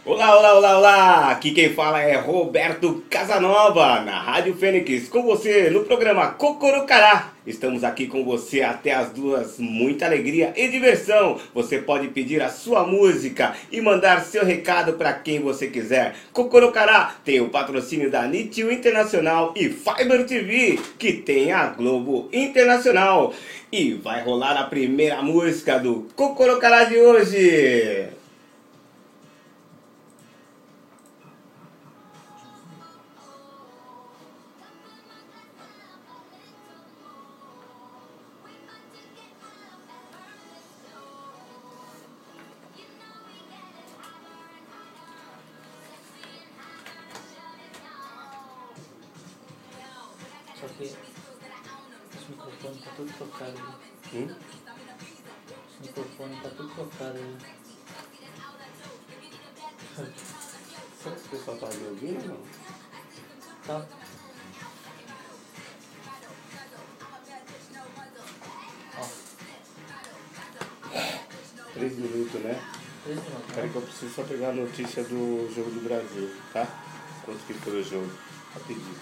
Olá, olá, olá, olá! Aqui quem fala é Roberto Casanova, na Rádio Fênix, com você no programa Cocorocará. Estamos aqui com você até as 2, muita alegria e diversão. Você pode pedir a sua música e mandar seu recado para quem você quiser. Cocorocará tem o patrocínio da Nitio Internacional e Fiber TV, que tem a Globo Internacional. E vai rolar a primeira música do Cocorocará de hoje. Só que esse microfone tá tudo trocado ali. Esse microfone tá tudo trocado ali. Será que o pessoal tá me ouvindo ou não? Tá? 3 minutos, né? 3 minutos, Peraí né? que eu preciso só pegar a notícia do jogo do Brasil, tá? Quanto que foi o jogo? Rapidinho.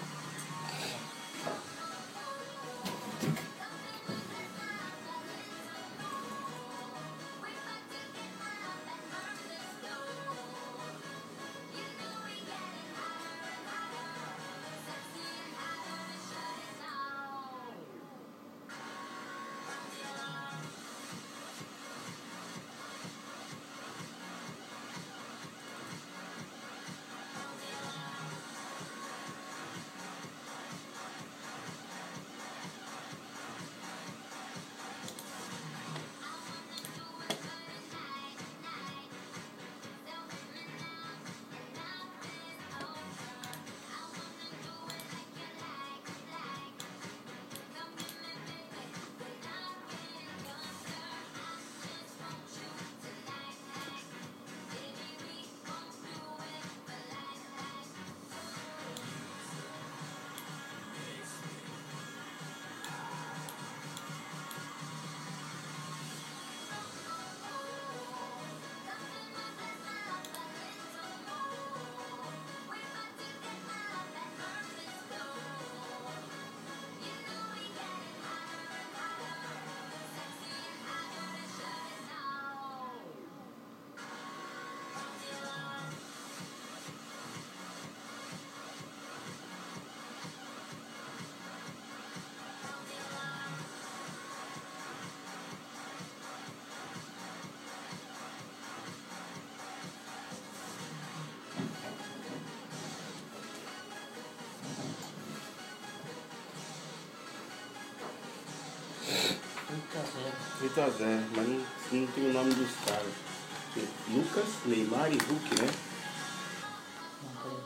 Eita, zero. 8-0, mas não tem o nome dos caras. Lucas, Neymar e Hulk, né? Não, peraí.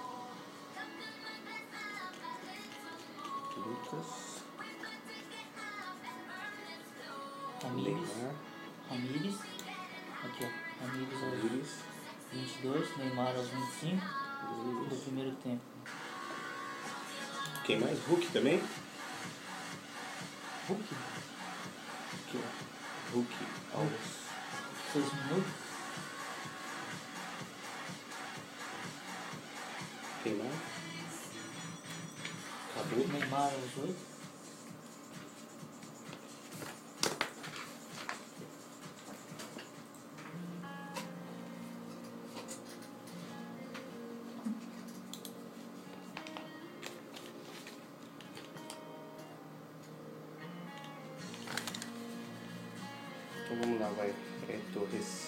Lucas, Ramires. Neymar, Ramires. Aqui, ó. Ramires aos Luiz, 22, Neymar aos 25 do Luiz. primeiro tempo. Quem mais? Hulk também? Hulk, Aqui, ó. Hulk aos 6 minutos. Quem mais? Acabou. Neymar aos 8. Então vamos lá, vai. Torres.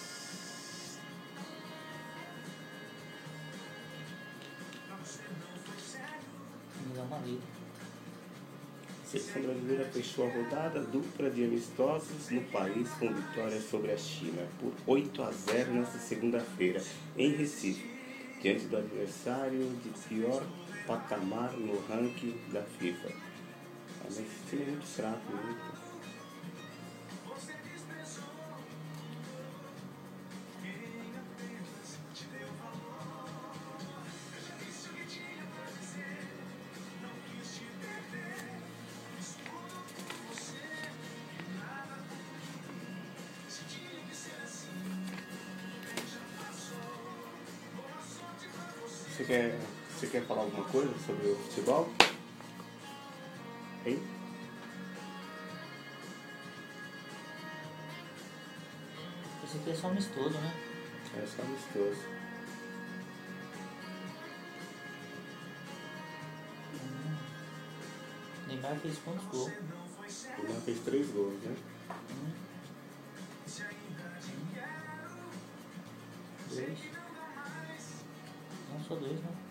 Me dá uma lida. A seleção brasileira fechou a rodada dupla de amistosos no país com vitória sobre a China por 8-0 nesta segunda-feira, em Recife, diante do adversário de pior patamar no ranking da FIFA. Mas esse time é muito fraco, né? Você quer falar alguma coisa sobre o futebol? Hein? Esse aqui é só amistoso, né? É só amistoso. Neymar fez quantos gols? O Neymar fez 3 gols, né? 2. Não, só 2, né?